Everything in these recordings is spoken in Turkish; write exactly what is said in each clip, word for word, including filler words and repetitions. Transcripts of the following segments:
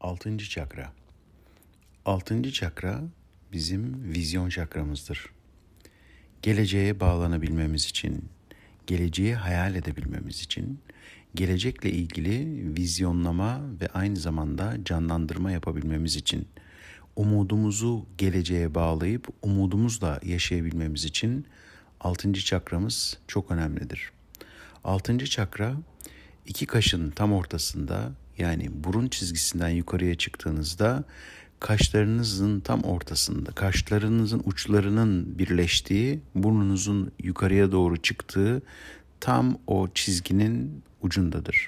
Altıncı çakra. Altıncı çakra bizim vizyon çakramızdır. Geleceğe bağlanabilmemiz için, geleceği hayal edebilmemiz için, gelecekle ilgili vizyonlama ve aynı zamanda canlandırma yapabilmemiz için, umudumuzu geleceğe bağlayıp umudumuzla yaşayabilmemiz için altıncı çakramız çok önemlidir. Altıncı çakra iki kaşın tam ortasında, yani burun çizgisinden yukarıya çıktığınızda kaşlarınızın tam ortasında, kaşlarınızın uçlarının birleştiği, burnunuzun yukarıya doğru çıktığı tam o çizginin ucundadır.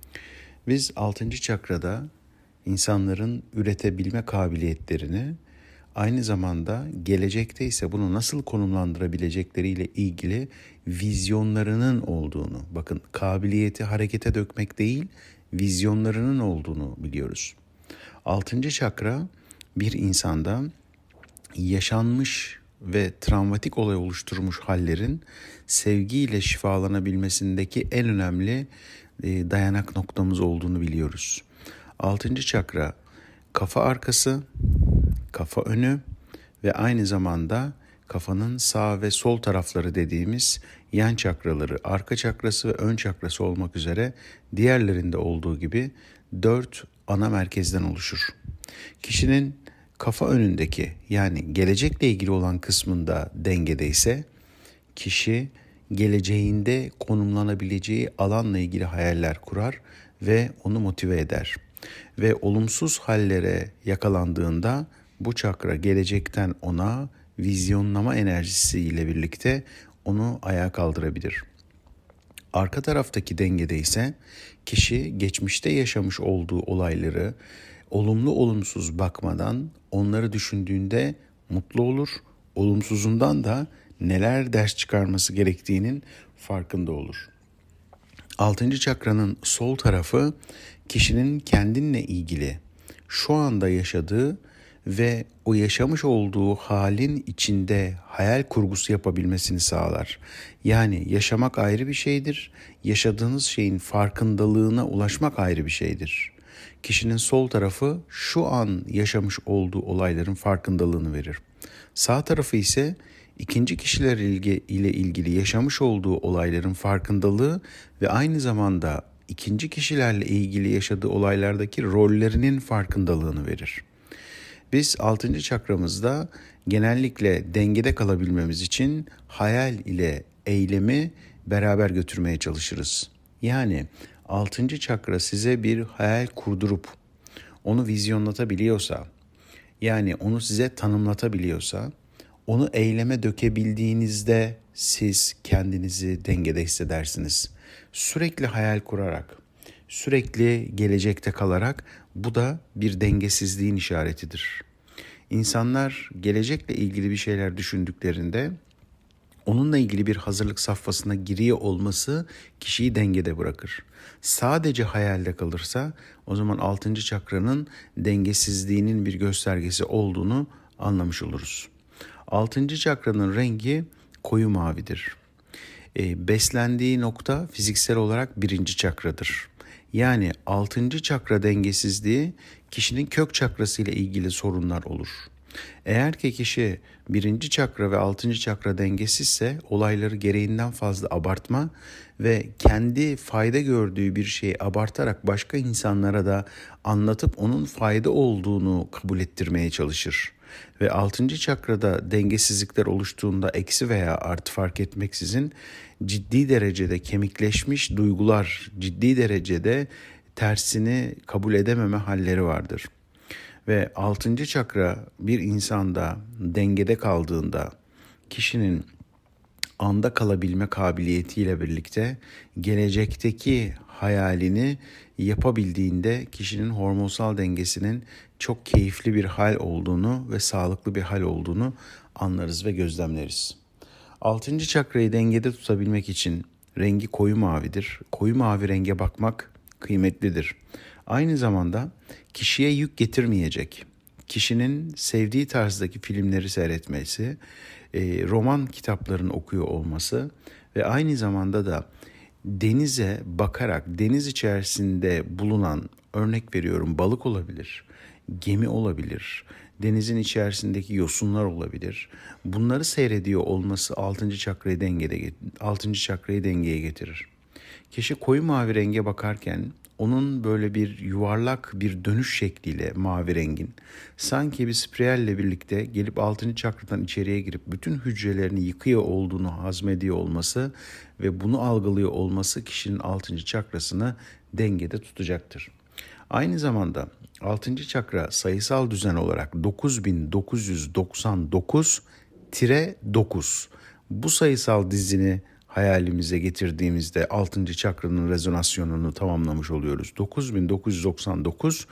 Biz altıncı çakrada insanların üretebilme kabiliyetlerini, aynı zamanda gelecekte ise bunu nasıl konumlandırabilecekleriyle ilgili vizyonlarının olduğunu, bakın kabiliyeti harekete dökmek değil, vizyonlarının olduğunu biliyoruz. Altıncı çakra bir insanda yaşanmış ve travmatik olay oluşturmuş hallerin sevgiyle şifalanabilmesindeki en önemli dayanak noktamız olduğunu biliyoruz. Altıncı çakra kafa arkası, kafa önü ve aynı zamanda kafanın sağ ve sol tarafları dediğimiz yan çakraları, arka çakrası ve ön çakrası olmak üzere diğerlerinde olduğu gibi dört ana merkezden oluşur. Kişinin kafa önündeki, yani gelecekle ilgili olan kısmında dengede ise kişi geleceğinde konumlanabileceği alanla ilgili hayaller kurar ve onu motive eder. Ve olumsuz hallere yakalandığında bu çakra gelecekten ona vizyonlama enerjisiyle birlikte onu ayağa kaldırabilir. Arka taraftaki dengede ise kişi geçmişte yaşamış olduğu olayları olumlu olumsuz bakmadan onları düşündüğünde mutlu olur. Olumsuzundan da neler ders çıkarması gerektiğinin farkında olur. Altıncı çakranın sol tarafı kişinin kendinle ilgili şu anda yaşadığı ve o yaşamış olduğu halin içinde hayal kurgusu yapabilmesini sağlar. Yani yaşamak ayrı bir şeydir, yaşadığınız şeyin farkındalığına ulaşmak ayrı bir şeydir. Kişinin sol tarafı şu an yaşamış olduğu olayların farkındalığını verir. Sağ tarafı ise ikinci kişiler ile ilgili yaşamış olduğu olayların farkındalığı ve aynı zamanda ikinci kişilerle ilgili yaşadığı olaylardaki rollerinin farkındalığını verir. Biz altıncı çakramızda genellikle dengede kalabilmemiz için hayal ile eylemi beraber götürmeye çalışırız. Yani altıncı çakra size bir hayal kurdurup onu vizyonlatabiliyorsa, yani onu size tanımlatabiliyorsa, onu eyleme dökebildiğinizde siz kendinizi dengede hissedersiniz. Sürekli hayal kurarak, sürekli gelecekte kalarak bu da bir dengesizliğin işaretidir. İnsanlar gelecekle ilgili bir şeyler düşündüklerinde onunla ilgili bir hazırlık safhasına giriyor olması kişiyi dengede bırakır. Sadece hayalde kalırsa o zaman altıncı çakranın dengesizliğinin bir göstergesi olduğunu anlamış oluruz. Altıncı çakranın rengi koyu mavidir. E, beslendiği nokta fiziksel olarak birinci çakradır. Yani altıncı çakra dengesizliği kişinin kök çakrası ile ilgili sorunlar olur. Eğer ki kişi birinci çakra ve altıncı çakra dengesizse olayları gereğinden fazla abartma ve kendi fayda gördüğü bir şeyi abartarak başka insanlara da anlatıp onun fayda olduğunu kabul ettirmeye çalışır. Ve altıncı çakrada dengesizlikler oluştuğunda eksi veya artı fark etmeksizin ciddi derecede kemikleşmiş duygular, ciddi derecede tersini kabul edememe halleri vardır. Ve altıncı çakra bir insanda dengede kaldığında kişinin anda kalabilme kabiliyetiyle birlikte gelecekteki hayalini yapabildiğinde kişinin hormonsal dengesinin çok keyifli bir hal olduğunu ve sağlıklı bir hal olduğunu anlarız ve gözlemleriz. Altıncı çakrayı dengede tutabilmek için rengi koyu mavidir. Koyu mavi renge bakmak kıymetlidir. Aynı zamanda kişiye yük getirmeyecek, kişinin sevdiği tarzdaki filmleri seyretmesi, roman kitaplarını okuyor olması ve aynı zamanda da denize bakarak deniz içerisinde bulunan, örnek veriyorum, balık olabilir, gemi olabilir, denizin içerisindeki yosunlar olabilir. Bunları seyrediyor olması altıncı çakrayı dengede altıncı çakrayı dengeye getirir. Kişi koyu mavi renge bakarken onun böyle bir yuvarlak bir dönüş şekliyle mavi rengin sanki bir spiralle birlikte gelip altıncı çakradan içeriye girip bütün hücrelerini yıkıyor olduğunu hazmediyor olması ve bunu algılıyor olması kişinin altıncı çakrasını dengede tutacaktır. Aynı zamanda altıncı çakra sayısal düzen olarak dokuz bin dokuz yüz doksan dokuz dokuz. Bu sayısal dizini hayalimize getirdiğimizde altıncı çakranın rezonasyonunu tamamlamış oluyoruz. dokuz bin dokuz yüz doksan dokuz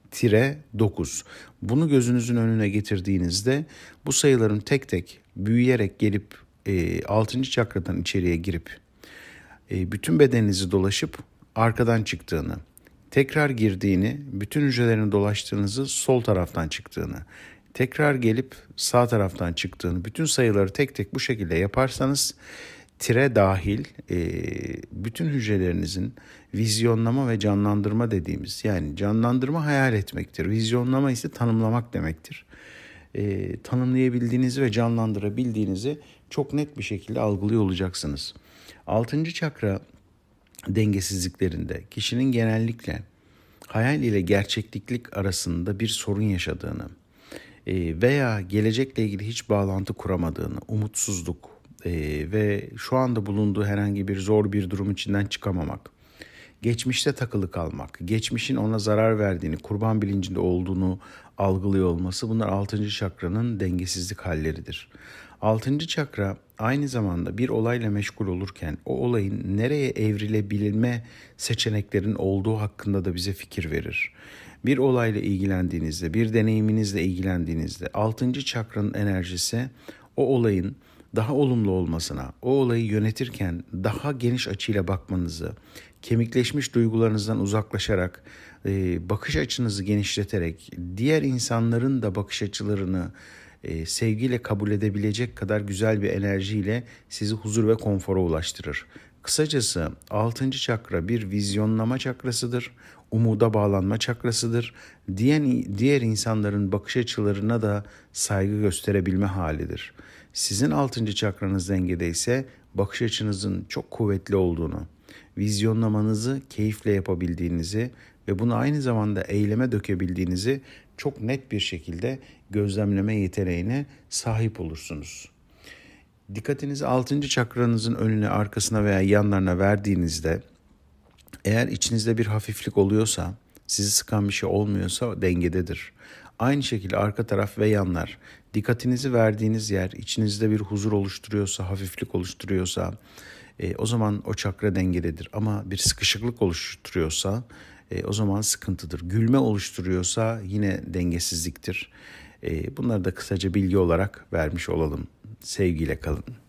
dokuz. Bunu gözünüzün önüne getirdiğinizde bu sayıların tek tek büyüyerek gelip e, altıncı çakradan içeriye girip e, bütün bedeninizi dolaşıp arkadan çıktığını, tekrar girdiğini, bütün hücrelerini dolaştığınızı, sol taraftan çıktığını, tekrar gelip sağ taraftan çıktığını, bütün sayıları tek tek bu şekilde yaparsanız tire dahil e, bütün hücrelerinizin vizyonlama ve canlandırma dediğimiz, yani canlandırma hayal etmektir. Vizyonlama ise tanımlamak demektir. E, tanımlayabildiğinizi ve canlandırabildiğinizi çok net bir şekilde algılıyor olacaksınız. Altıncı çakra dengesizliklerinde kişinin genellikle hayal ile gerçeklik arasında bir sorun yaşadığını e, veya gelecekle ilgili hiç bağlantı kuramadığını, umutsuzluk e, ve şu anda bulunduğu herhangi bir zor bir durum içinden çıkamamak, geçmişte takılı kalmak, geçmişin ona zarar verdiğini, kurban bilincinde olduğunu algılıyor olması, bunlar altıncı çakranın dengesizlik halleridir. Altıncı çakra aynı zamanda bir olayla meşgul olurken o olayın nereye evrilebilme seçeneklerin olduğu hakkında da bize fikir verir. Bir olayla ilgilendiğinizde, bir deneyiminizle ilgilendiğinizde altıncı çakranın enerjisi o olayın daha olumlu olmasına, o olayı yönetirken daha geniş açıyla bakmanızı, kemikleşmiş duygularınızdan uzaklaşarak, bakış açınızı genişleterek, diğer insanların da bakış açılarını e, sevgiyle kabul edebilecek kadar güzel bir enerjiyle sizi huzur ve konfora ulaştırır. Kısacası altıncı çakra bir vizyonlama çakrasıdır, umuda bağlanma çakrasıdır, diğer, diğer insanların bakış açılarına da saygı gösterebilme halidir. Sizin altıncı çakranız dengede ise bakış açınızın çok kuvvetli olduğunu, vizyonlamanızı keyifle yapabildiğinizi ve bunu aynı zamanda eyleme dökebildiğinizi çok net bir şekilde gözlemleme yeteneğine sahip olursunuz. Dikkatinizi altıncı çakranızın önüne, arkasına veya yanlarına verdiğinizde eğer içinizde bir hafiflik oluyorsa, sizi sıkan bir şey olmuyorsa dengededir. Aynı şekilde arka taraf ve yanlar, dikkatinizi verdiğiniz yer içinizde bir huzur oluşturuyorsa, hafiflik oluşturuyorsa e, o zaman o çakra dengededir. Ama bir sıkışıklık oluşturuyorsa e, o zaman sıkıntıdır. Gülme oluşturuyorsa yine dengesizliktir. E, bunları da kısaca bilgi olarak vermiş olalım. Sevgiyle kalın.